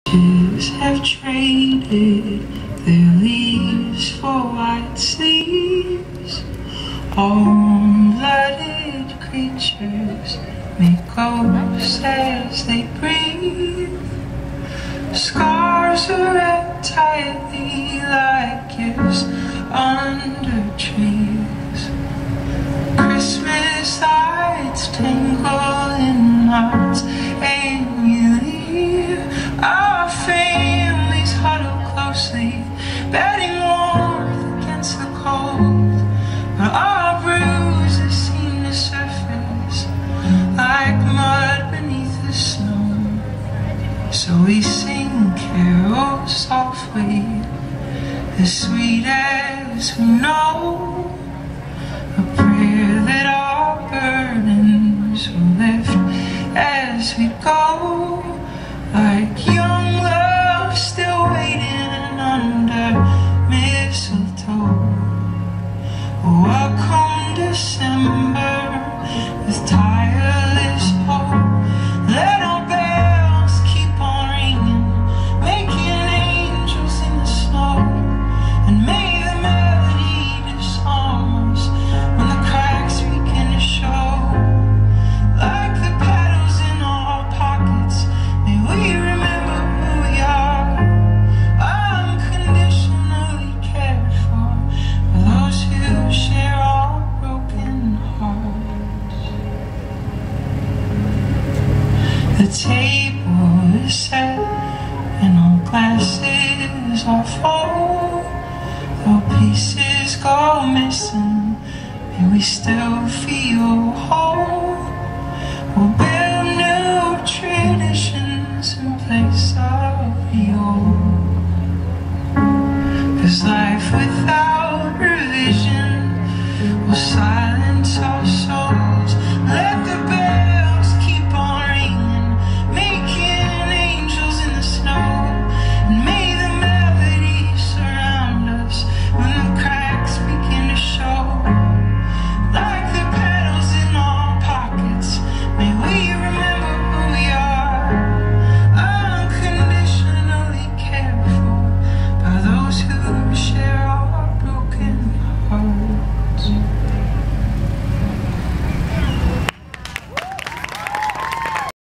Fishes have traded their leaves for white sleeves. Warm-blooded creatures make ghosts as they breathe. Scars are wrapped tightly like gifts under trees. Christmas lights tingle in knots and you leave. Our families huddle closely, bedding warmth against the cold. But our bruises seem to surface like mud beneath the snow. So we sing carols softly, as sweet as we know, a prayer that our burdens will lift as we go. Like young love still waiting under mistletoe. Welcome December with tireless hope. Let our bells keep on ringing, making angels in the snow. And may the melody disarm us when the cracks begin to show. Like the petals in our pockets, may we remember who we are, unconditionally cared for those who share our broken hearts. The table is set and our glasses are full. Though pieces go missing, may we still feel whole. We'll build new traditions in place of the old. 'Cause life without revision will silence